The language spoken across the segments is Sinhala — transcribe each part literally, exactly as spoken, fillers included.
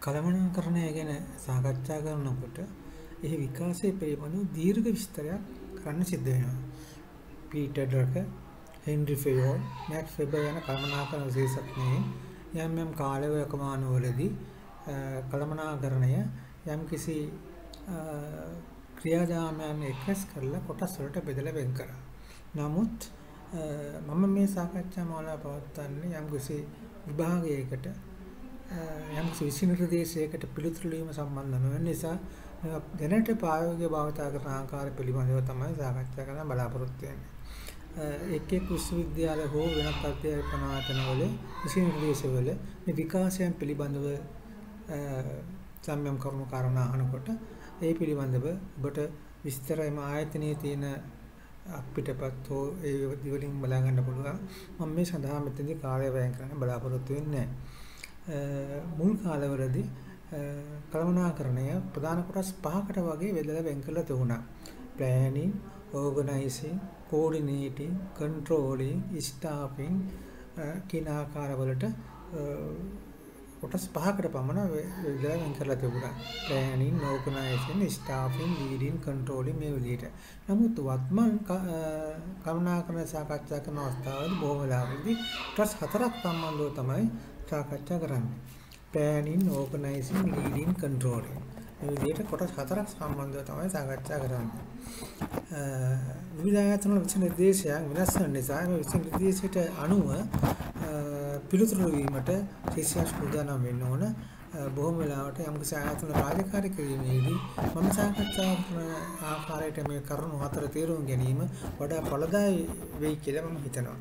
කළමනාකරණය ගැන සාකච්ඡා කරනකොට එහි විකාශය පිළිබඳව දීර්ඝ විස්තරයක් කරන්න සිද්ධ වෙනවා. පීටර් ඩ්‍රකර්, හෙන්රි ෆෙයෝල්, මැක්ස් වෙබර් යන කළමනාකරණ විශේෂඥයින් යම් යම් කාලවකමානවලදී කළමනාකරණය යම්කිසි ක්‍රියාදාමයන් එක්රැස් කරලා කොටස් වලට බෙදලා වෙන් කරා. නමුත් මම මේ සාකච්ඡා මාලාව පවත්වන්නේ යම්කිසි විභාගයකට යම් විශේෂ නිර්දේශයකට පිළිතුරු දීම සම්බන්ධ නොවන නිසා දැනට ප්‍රායෝගික භාවිතා කරන ආකාර පිළිබඳව තමයි සාකච්ඡා කරන්න බලාපොරොත්තු වෙන්නේ. එක් එක් විශ්වවිද්‍යාල හෝ වෙනත් අධ්‍යාපන ආයතනවල විශේෂ නිර්දේශවල මේ විකාශයන් පිළිබඳව සම්යම් කරුණු කාරණා අහනකොට ඒ පිළිබඳව ඔබට විස්තරයම ආයතනයේ තියෙන අපිටපත් හෝ ඒ වලින් බලා ගන්න පුළුවන්. මම මේ සඳහා මෙතනදී කාර්ය වැය කරන්න බලාපොරොත්තු වෙන්නේ මුල් කාලවලදී කළමනාකරණය ප්‍රධාන කොටස් පහකට වගේ බෙදලා වෙන් කරලා තිබුණා. planning, organizing, coordinating, controlling, staffing කියන ආකාරවලට කොටස් පහකට පමණ බෙදලා වෙන් කරලා තිබුණා. planning, organizing, staffing, leading, controlling මේ විදිහට. නමුත් වත්මන් කළමනාකරණ සාකච්ඡා කරන අවස්ථාවේදී බොහෝ වෙලාවකදී කොටස් හතරක් සම්බන්ධව තමයි සාකච්ඡා කරන්නේ. planning, organizing, leading, controlling. මේ විදිහට කොටස් හතරක් සම්බන්ධව තමයි සාකච්ඡා කරන්නේ. විවිධ ආයතන වල විශේෂ නිර්දේශයන් වෙනස් වෙන නිසා මේ විශේෂ නිර්දේශයට අනුව පිළිතුරු දීමට ශිෂ්‍යයන් සූදානම් වෙන්න ඕන. බොහෝ වෙලාවට යම්කිසි ආයතන රාජකාරී කිරීමේදී මම සාකච්ඡා කරන ආකාරයට මේ කරුණු හතර තේරුම් ගැනීම වඩා ඵලදායී වෙයි කියලා මම හිතනවා.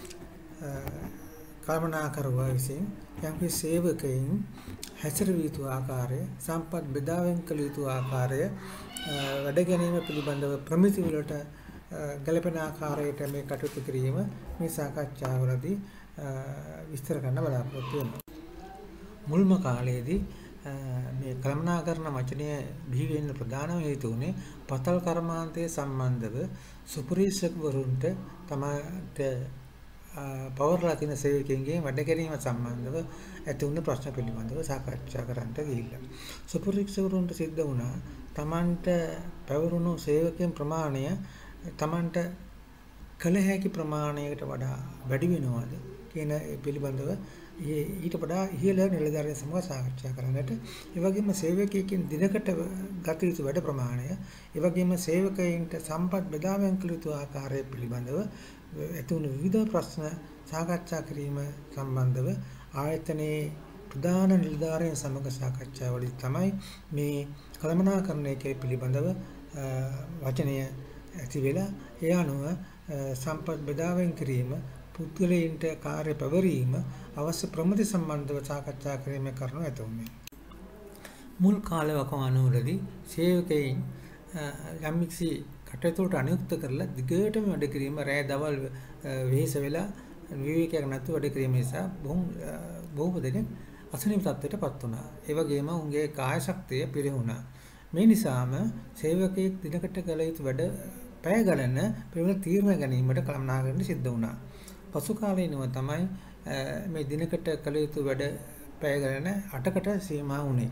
කළමනාකරුවා විසින් යම්කිසි සේවකයින් හැසිරවිය යුතු ආකාරය, සම්පත් බෙදාවෙන් කළ යුතු ආකාරය, වැඩ ගැනීම පිළිබඳව ප්‍රමිති වලට ගැළපෙන ආකාරයට මේ කටයුතු කිරීම මේ සාකච්ඡාවලදී විස්තර කරන්න බලාපොරොත්තු වෙනවා. මුල්ම කාලයේදී මේ කළමනාකරණ වචනය බිහි වෙන්න ප්‍රධාන හේතුව උනේ පතල් කර්මාන්තයේ සම්බන්ධව සුපරිසකවරුන්ට තමයි පවර්ලා තියෙන සේවකයන්ගෙන් වැඩ කිරීම සම්බන්ධව ඇති වුණ ප්‍රශ්න පිළිබඳව සාකච්ඡා කරන්නට ගිහිල්ලා. සුපරිසකවරුන්ට සිද්ධ වුණා තමන්ට පැවරුණු සේවකයන් ප්‍රමාණය තමන්ට කළ හැකි ප්‍රමාණයකට වඩා වැඩි වෙනවද කියන පිළිබඳව ඊට වඩා ඉහළ නිලධාරීන් සමග සාකච්ඡා කරන්නට, ඒ වගේම සේවකයෙක්ගෙන් දිනකට ගත යුතු වැඩ ප්‍රමාණය, ඒ වගේම සේවකයින්ට සම්පත් බෙදාවෙන් කළ යුතු ආකාරය පිළිබඳව ඇති වුණු විවිධ ප්‍රශ්න සාකච්ඡා කිරීම සම්බන්ධව ආයතනයේ ප්‍රධාන නිලධාරීන් සමග සාකච්ඡාවලදී තමයි මේ කළමනාකරණය පිළිබඳව වචනය ඇති වෙලා ඒ අනුව සම්පත් බෙදාවෙන් කිරීම, පුද්ගලයන්ට කාර්ය පැවරීම, අවශ්‍ය ප්‍රමිති සම්බන්ධව සාකච්ඡා කිරීමේ කරුණු ඇති වුණේ. මුල් කාලවකවානුවලදී සේවකයන් යම්කිසි කටයුතුට අනුයුක්ත කරලා දිගටම වැඩ කිරීම, රැය දවල් වෙහෙස වෙලා විවේකයක් නැතුව වැඩ කිරීම නිසා බොහෝ දෙනෙක් අසනීප තත්ත්වයටපත් වුණා. ඒ වගේම උන්ගේ කාය ශක්තිය පිරිහුණා. මේ නිසාම සේවකයෙක් දිනකට කළ යුතු වැඩ පැය ගණන පිළිවෙල තීරණ ගැනීමට කළමනාකරණය සිද්ධ වුණා. පසු කාලීනව තමයි මේ දිනකට කළ යුතු වැඩ පැය ගණන අටකට සීමා වුණේ.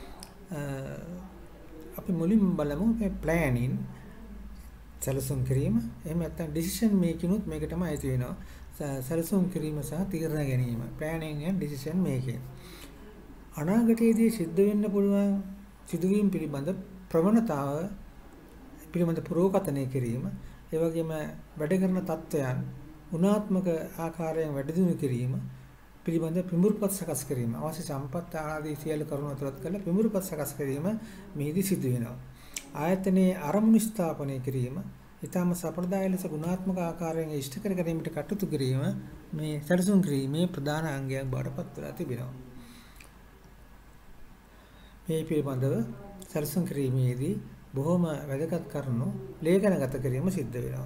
අපි මුලින්ම බලමු මේ planning, සැලසුම් කිරීම, එහෙම නැත්නම් decision making උත් මේකටම අයිති වෙනවා. සැලසුම් කිරීම සහ තීරණ ගැනීම, planning and decision making. අනාගතයේදී සිද්ධ වෙන්න පුළුවන් සිදුවීම් පිළිබඳ ප්‍රවණතාව පිළිබඳ පුරෝකථනය කිරීම, ඒ වගේම වැඩ කරන තත්ත්වයන් ගුණාත්මක ආකාරයෙන් වැඩ දියුණු කිරීම පිළිබඳ පිඹුරුපත් සකස් කිරීම, අවශ්‍ය සම්පත් ආදී සියලු කරුණු අතුලත් කරලා පිඹුරුපත් සකස් කිරීම මෙහිදී සිදු වෙනවා. ආයතනයේ අරමුණු ස්ථාපනය කිරීම, ඊටම සම්ප්‍රදාය ලෙස ගුණාත්මක ආකාරයෙන් ඉෂ්ට කර ගැනීමට කටයුතු කිරීම මේ සැලසුම් කිරීමේ ප්‍රධාන අංගයක් බවට පත් වෙලා තිබෙනවා. මේ පිළිබඳව සැලසුම් කිරීමේදී බොහොම වැදගත් කරුණු ලේඛනගත කිරීම සිද්ධ වෙනවා.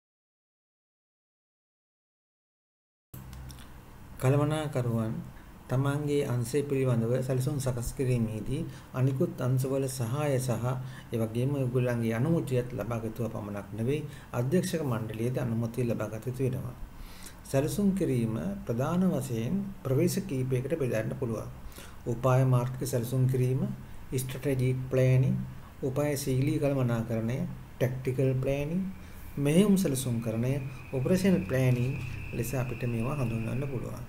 කළමනාකරුවන් තමන්ගේ අංශය පිළිබඳව සැලසුම් සකස් කිරීමේදී අනිකුත් අංශවල සහාය සහ ඒ වගේම ඔයගොල්ලන්ගේ අනුමැතියත් ලබා ගතුව පමණක් නෙවෙයි අධ්‍යක්ෂක මණ්ඩලයේද අනුමැතිය ලබා ගත යුතු වෙනවා. සැලසුම් කිරීම ප්‍රධාන වශයෙන් ප්‍රවේශ කීපයකට බෙදන්න පුළුවන්. උපාය මාර්ගික සැලසුම් කිරීම, ස්ට්‍රැටජික් ප්ලෑනින්, උපායශීලී කළමනාකරණය, ටැක්ටිකල් ප්ලෑනින්, මෙහෙයුම් සැලසුම් කරණය, ඔපරේෂනල් ප්ලෑනින් ලෙස අපිට මේවා හඳුන්වන්න පුළුවන්.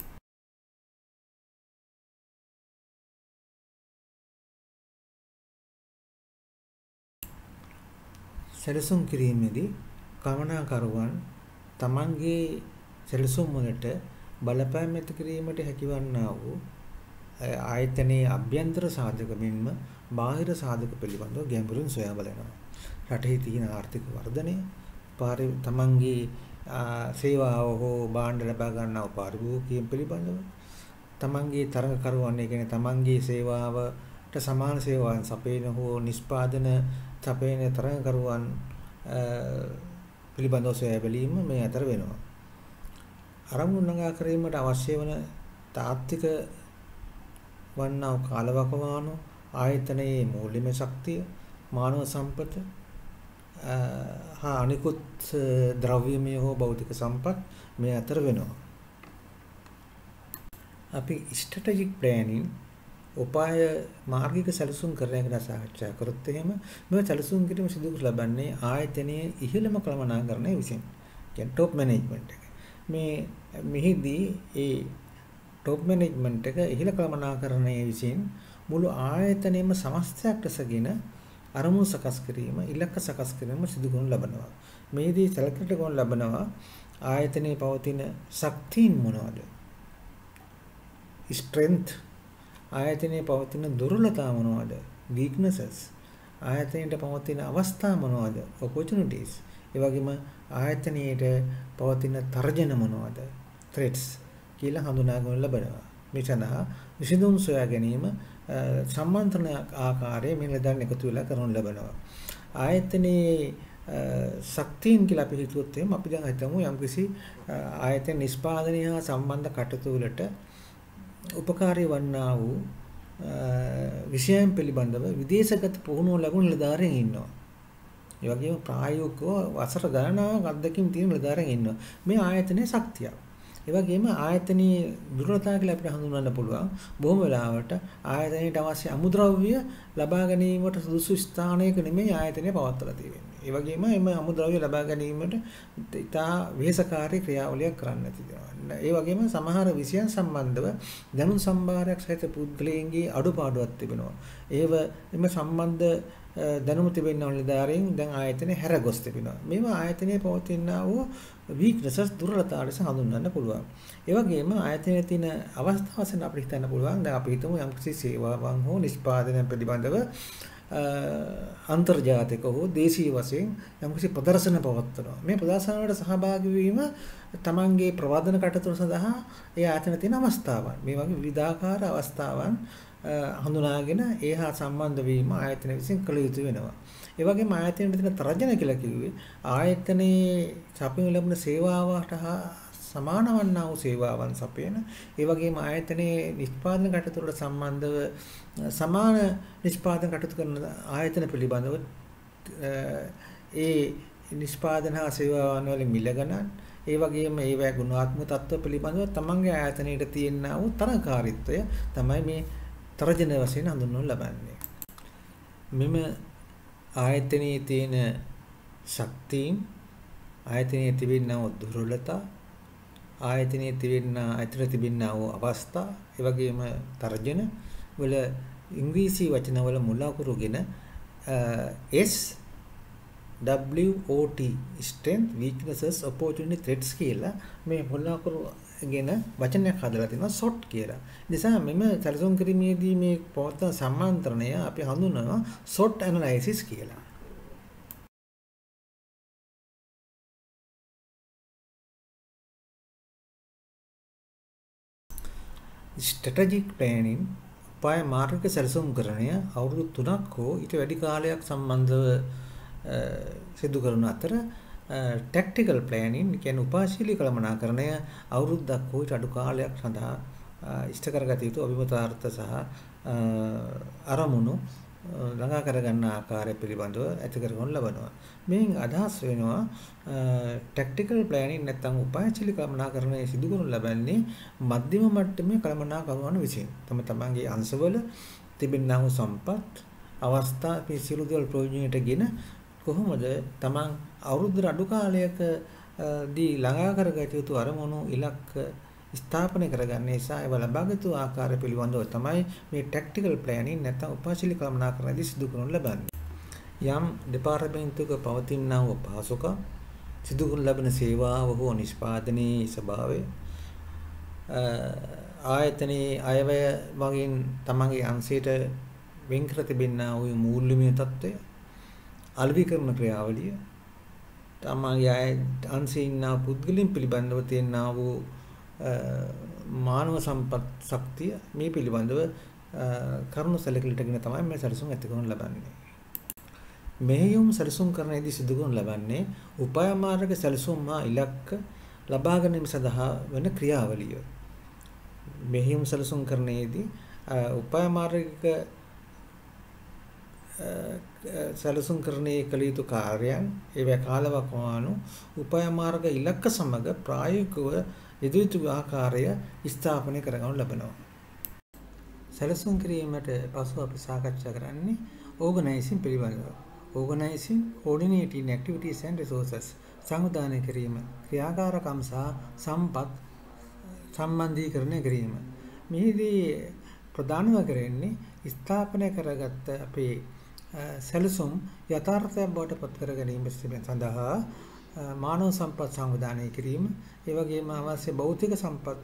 සැලසුම් කිරීමේදී කළමනාකරුවන් තමන්ගේ සැලසුම් වලට බලපෑම් ඇති කිරීමට හැකිවන්නා වූ ආයතනයේ අභ්‍යන්තර සාධක මෙන්ම බාහිර සාධක පිළිබඳව ගැඹුරින් සොයා බලනවා. රටේ තියෙන ආර්ථික වර්ධනය, තමන්ගේ සේවාව හෝ භාණ්ඩ ලබා ගන්නා පාරිභෝගිකයන් පිළිබඳව, තමන්ගේ තරඟකරුවන්, ඒ කියන්නේ තමන්ගේ සේවාවට සමාන සේවාවන් සපයන හෝ නිෂ්පාදන සපයන තරඟකරුවන් පිළිබඳව සොයා බැලීම මේ අතර වෙනවා. අරමුණු ළඟා කිරීමට අවශ්‍ය වන තාත්වික වන්නා කාලවකවානු, ආයතනයේ මූල්‍යමය ශක්තිය, මානව සම්පත හා අනිකුත් ද්‍රව්‍යමය හෝ භෞතික සම්පත් මේ අතර වෙනවා. අපි ස්ට්‍රැටජික් ප්ලෑනින් උපාය මාර්ගික සැලසුම් කරන එක සාකච්ඡා කරොත් එහෙම මේ සැලසුම් කිරීම සිදු කර ලබන්නේ ආයතනයේ ඉහළම කළමනාකරණය විසින්. කියන්නේ টොප් මැනේජ්මන්ට් එක. මේ මෙහිදී ඒ টොප් මැනේජ්මන්ට් එක ඉහළ කළමනාකරණය විසින් මුළු ආයතනයේම සමස්තයක් ලෙසගෙන අරමුණු සකස් කිරීම, ඉලක්ක සකස් කිරීම සිදු කරනු ලබනවා. මේදී සැලකීමට ගොනු ලබනවා ආයතනයේ පවතින ශක්තියින් මොනවාද? strength, ආයතනයේ පවතින දුර්වලතා මොනවාද? weaknesses, ආයතනයේ පවතින අවස්ථා මොනවාද? opportunities, ඒ වගේම ආයතනයේ පවතින තර්ජන මොනවාද? threats කියලා හඳුනා ගන්න ලබනවා. මේ සඳහා විසඳුම් සොයා ගැනීම සම්මන්ත්‍රණ ආකාරයේ මේ නිලධාරීන් එකතු වෙලා කරනු ලබනවා. ආයතනයේ ශක්තියින් කියලා අපි හිතුවොත් එහෙනම් අපි දැන් හිතමු යම්කිසි ආයතන නිෂ්පාදනය හා සම්බන්ධ කටයුතු වලට උපකාරී වන්නා වූ විෂයන් පිළිබඳව විදේශගත පුහුණුව ලැබුණු නිලධාරීන් ඉන්නවා. ඒ වගේම ප්‍රායෝගිකව වසර ගණනාවක් අත්දැකීම් තියෙන නිලධාරීන් ඉන්නවා. මේ ආයතනයේ ශක්තිය. ඒ වගේම ආයතනයේ දුර්වලතා කියලා අපිට හඳුන්වන්න පුළුවන්. බොහොම වෙලාවට ආයතනයට අවශ්‍ය අමුද්‍රව්‍ය ලබා ගැනීමට සුදුසු ස්ථානයක නෙමෙයි ආයතනය පවත්වලා තියෙන්නේ. ඒ වගේම එම අමුද්‍රව්‍ය ලබා ගැනීමට ඉතා වෙහෙසකාරී ක්‍රියාවලියක් කරන්න තියෙනවා. ඒ වගේම සමහර විෂයන් සම්බන්ධව දැනුම් සම්භාරයක් සහිත පුද්ගලයන්ගේ අඩුපාඩුවක් තිබෙනවා. ඒව එම සම්බන්ධ දැනුම තිබෙන නිලධාරීන් දැන් ආයතනයේ හැර ගොස් තිබෙනවා. මේවා ආයතනයේ පවතිනා වූ weaknesses, දුර්වලතා ලෙස හඳුන්වන්න පුළුවන්. ඒ වගේම ආයතනයේ තියෙන අවස්ථා වශයෙන් අපිට හිතන්න පුළුවන් දැන් අපි හිතමු යම්කිසි සේවාවන් හෝ නිෂ්පාදනය පිළිබඳව අන්තර්ජාතික හෝ දේශීය වශයෙන් යම්කිසි ප්‍රදර්ශන පවත්වනවා. මේ ප්‍රදර්ශන වලට සහභාගී වීම තමන්ගේ ප්‍රවාදන කටයුතු සඳහා ඒ ආයතනයේ තියෙන අවස්ථාවන්. මේ වගේ විවිධාකාර අවස්ථාවන් හඳුනාගෙන ඒ හා සම්බන්ධ වීම ආයතන විසින් කළ යුතු වෙනවා. ඒ වගේම ආයතනයේ තියෙන තරජන කියලා කිව්වේ ආයතනයේ සපයන ලැබෙන සේවාවට හා සමාන වන්නා වූ සේවාවන් සපයන, ඒ වගේම ආයතනයේ නිෂ්පාදන කටයුතු වලට සම්බන්ධව සමාන නිෂ්පාදන කටයුතු කරන ආයතන පිළිබඳව ඒ නිෂ්පාදන හා සේවාවන් වල මිල ගණන්, ඒ වගේම ඒවැ ගුණාත්මක තත්ත්ව පිළිබඳව තමන්ගේ ආයතනයේ තියෙනා වූ තරකාරීත්වය තමයි මේ තරජන වශයෙන් හඳුන්වනු ලබන්නේ. මෙම ආයතනයේ තියෙන ශක්තියින්, ආයතනයේ තිබෙනා වූ දුර්වලතා, ආයතනයේ තිබෙනා අතර තිබෙනා වූ අවස්ථා, ඒ වගේම තර්ජන වල ඉංග්‍රීසි වචන වල මුල අකුරුගෙන S W O T strength, weaknesses, opportunity, threats කියලා මේ මුල අකුරු ගෙන වචනයක් හදලා තිනවා SWOT කියලා. නිසා මෙම සැලසුම් කිරීමේදී මේ පවත්වන සම්මන්ත්‍රණය අපි හඳුන්වනවා SWOT analysis කියලා. ස්ට්‍රැටජික් ප්ලෑනින් උපාය මාර්ගික සැලසුම් කරණය අවුරුදු තුනක් හෝ ඊට වැඩි කාලයක් සම්බන්ධව සිදු කරන අතර ටැක්ටිකල් ප්ලෑනින් කියන්නේ උපායශීලී කළමනාකරණය අවුරුද්දක් හෝ ඊට අඩු කාලයක් සඳහා ඉෂ්ට කරගත යුතු අභිමතාර්ථ සහ අරමුණු ළඟා කරගන්න ආකාරය පිළිබඳව ඇති කරගන්න ලබනවා. මේන් අදහස් වෙනවා ටැක්ටිකල් ප්ලෑනින් නැත්නම් උපායශීලී කළමනාකරණය සිදු කරනු ලබන්නේ මධ්‍යම මට්ටමේ කළමනාකරුවන් විසින්. තම තමන්ගේ අංශවල තිබෙනා වූ සම්පත් අවස්ථා මේ සියලු දේවල් ප්‍රයෝජනයටගෙන කොහොමද තමන් අවුරුදු අඩු කාලයක දී ළඟා කරගත යුතු අරමුණු ඉලක්ක ස්ථාපනය කරගන්න නිසා ඒව ලබාගත් ආකාරය පිළිබඳව තමයි මේ ටැක්ටිකල් ප්ලෑනින් නැත්නම් උපායශීලී කළමනාකරණයේදී සිදු කරනු ලබන්නේ. යම් දෙපාර්තමේන්තුවක පවතිනා වූ පහසුකම් සිදු කරන ලබන සේවාව හෝ නිෂ්පාදනයේ ස්වභාවය ආයතනයේ අයවැය වගින් තමන්ගේ අංශයට වෙන් කර තිබෙනා වූ මූල්‍යමය තත්ත්වය අලෙවිකරණ ක්‍රියාවලිය තමන්ගේ අංශයේ ඉන්න පුද්ගලයන් පිළිබඳව තියෙනා වූ මානව සම්පත් ශක්තිය මේ පිළිබඳව කරුණු සැලකිලිටගෙන තමයි මේ සැලසුම් ඇති කරනු ලබන්නේ. මෙහෙයුම් සැලසුම් කරන්නේදී සිදු කරනු ලබන්නේ උපාය මාර්ග සැලසුම් මා ඉලක්ක ලබා ගැනීම සඳහා වන ක්‍රියාවලිය. මෙහෙයුම් සැලසුම් කරන්නේදී උපාය මාර්ගික සැලසුම් කරන්නේ කළ යුතු කාර්යයන් ඒවා කාලවකවානු උපාය මාර්ග ඉලක්ක සමග ප්‍රායෝගිකව යොදවිතු ආකාරය ස්ථාපනය කරගනු ලබනවා. සැලසුම් කිරීමට පසු අපි සාකච්ඡා කරන්නේ ඕගනයිසින් පිළිබඳව. ඕගනයිසින් coordinating activities and resources සංවිධානය කිරීම, ක්‍රියාකාරකම් සහ සම්පත් සම්බන්ධීකරණය කිරීම. මෙහිදී ප්‍රධානම කරන්නේ ස්ථාපනය කරගත් අපේ සැලසුම් යථාර්ථයක් බවට පත් කර ගැනීම සඳහා මානව සම්පත් සංවිධානය කිරීම, ඒ වගේම අවශ්‍ය භෞතික සම්පත්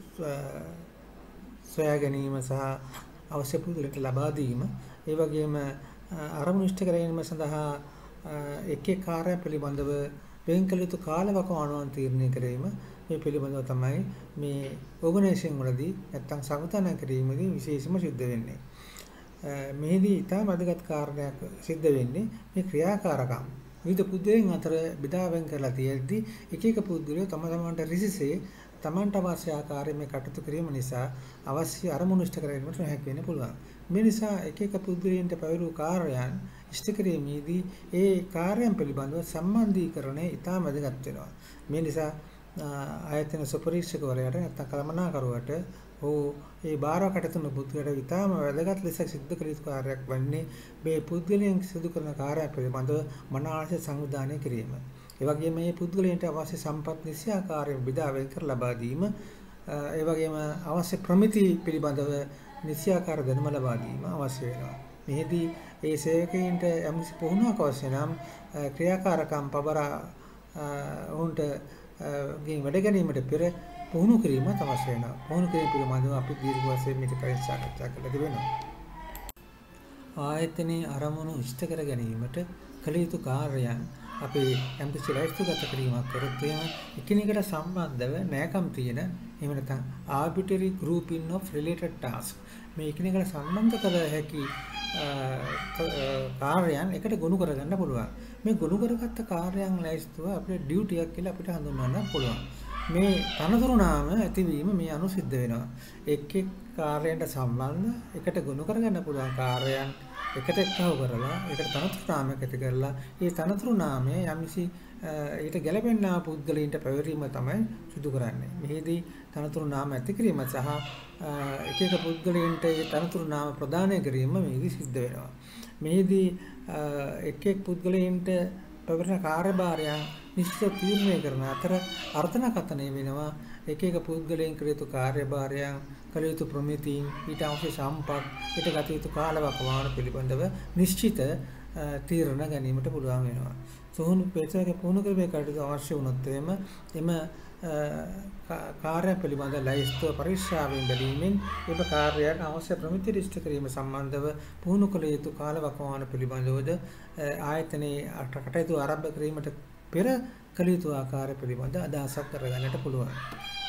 සොයා ගැනීම සහ අවශ්‍ය පුදුලට ලබා දීම, ඒ වගේම අරමුණු ඉෂ්ට කර ගැනීම සඳහා එක් එක් කාර්ය පිළිබඳව වෙන් කළ යුතු කාලවකවානුවන් තීරණය කිරීම මේ පිළිබඳව තමයි මේ ඕගනයිසේෂන් වලදී නැත්නම් සංවිධානය කිරීමේදී විශේෂම සිද්ධ වෙන්නේ. මෙහිදී ඉතාම වැදගත් කාරණයක් සිද්ධ වෙන්නේ මේ ක්‍රියාකාරකම්. විවිධ පුද්ගලයන් අතර බෙදාවෙන් කරලා තියෙද්දී එක එක පුද්ගලයෝ තම තමන්ට රිසිසේ තමන්ට අවශ්‍ය ආකාරයෙන් මේ කටයුතු කිරීම නිසා අවශ්‍ය අරමුණු ඉෂ්ට කර ගැනීමට හැකි වෙන්න පුළුවන්. මේ නිසා එක එක පුද්ගලයන්ට පැවරු කාර්යයන් ඉෂ්ට කිරීමේදී ඒ කාර්යයන් පිළිබඳව සම්බන්ධීකරණය ඉතාම වැදගත් වෙනවා. මේ නිසා ආයතන සුපරීක්ෂකවරයාට නැත්නම් කළමනාකරුවට ඕ ඒ බාර කටයුතු පුද්ගලයාට ඉතාම වැදගත් ලෙස සිද්ධ කළ යුතු කාර්යයක් වන්නේ මේ පුද්ගලයන් සිදු කරන කාර්යය පිළිබඳව මනාව සංවිධානය කිරීම. ඒ වගේම මේ පුද්ගලයන්ට අවශ්‍ය සම්පත් නිසියාකාරයෙන් බෙදා වෙන් කර ලබා දීම, ඒ වගේම අවශ්‍ය ප්‍රමිති පිළිබඳව නිසියාකාර දැනුම ලබා දීම අවශ්‍ය වෙනවා. මෙහිදී ඒ සේවකයන්ට යම්කිසි පුහුණුවක් අවශ්‍ය නම් ක්‍රියාකාරකම් පබරා උන්ට ගෙන් වැඩ ගැනීමට පෙර පුහුණු කිරීම අවශ්‍ය වෙනවා. පුහුණු කිරීම පිළිබඳව අපි දීර්ඝ වශයෙන් මේක කලින් සාකච්ඡා කළා තිබෙනවා. ආයතනයේ අරමුණු ඉෂ්ට කර ගැනීමට කළ යුතු කාර්යයන් අපි යම්කිසි ලයිස්තුගත කිරීමක් කරොත් එහෙම එකිනෙකට සම්බන්ධව නැකම් තියෙන එහෙම නැත්නම් arbitrary grouping of related tasks මේ එකිනෙකට සම්බන්ධ කළ හැකි කාර්යයන් එකට ගොනු කරගන්න පුළුවන්. මේ ගොනු කරගත්ත කාර්යයන් ලයිස්තුව අපේ ඩියුටි එකක් කියලා අපිට හඳුන්වන්න පුළුවන්. මේ තනතුරු නාම ඇතිවීම මේ අනුව සිද්ධ වෙනවා. එක් එක් කාර්යයන්ට සම්බන්ධ එකට ගොනු කරගන්න පුළුවන් කාර්යයන් එකට එක්කව කරලා ඒකට තනතුරු නාමයක් ඇති කරලා ඒ තනතුරු නාමය යම්කිසි ඊට ගැලපෙනා පුද්ගලයන්ට පැවරීම තමයි සිදු කරන්නේ. මෙහිදී තනතුරු නාම ඇති කිරීම සහ එක එක පුද්ගලයන්ට ඒ තනතුරු නාම ප්‍රදානය කිරීම මෙහිදී සිද්ධ වෙනවා. මෙහිදී එක් එක් පුද්ගලයන්ට පැවරෙන කාර්යභාරයන් නිශ්චිත තීරණය කරන අතර අර්ථනකථනය වෙනවා. එක එක පුද්ගලයන් කළ යුතු කාර්යභාරයන්, කළ යුතු ප්‍රමිතීන්, ඊට අවශ්‍ය සම්පත්, ඊට ගත යුතු කාලවකවාන පිළිබඳව නිශ්චිත තීරණ ගැනීමට පුළුවන් වෙනවා. සෝහුණු පෙතක පුහුණු කිරීමේ කටයුතු අවශ්‍ය වුණොත් එම එම කාර්ය පිළිබඳ ලයිස්තුව පරීක්ෂාවෙන් බැලීමෙන් එම කාර්යයන් අවශ්‍ය ප්‍රමිති ඉෂ්ට කිරීම සම්බන්ධව පුහුණු කළ යුතු කාලවකවාන පිළිබඳවද ආයතනයේ කටයුතු ආරම්භ කිරීමට පෙර කළ යුතු ආකාරය පිළිබඳ අදහසක් කරගන්නට පුළුවන්.